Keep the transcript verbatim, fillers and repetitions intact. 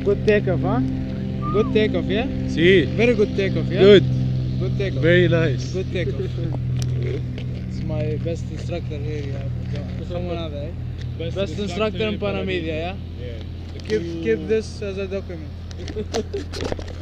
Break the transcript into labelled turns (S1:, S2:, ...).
S1: Good takeoff, huh? Good takeoff, yeah?
S2: See,
S1: Very good takeoff, yeah?
S2: good,
S1: Good takeoff.
S2: very nice.
S1: Good takeoff. It's my best instructor here, yeah. Someone other, eh?
S2: Best,
S1: Best instructor in Panamedia, yeah?
S2: Yeah.
S1: Keep, keep this as a document.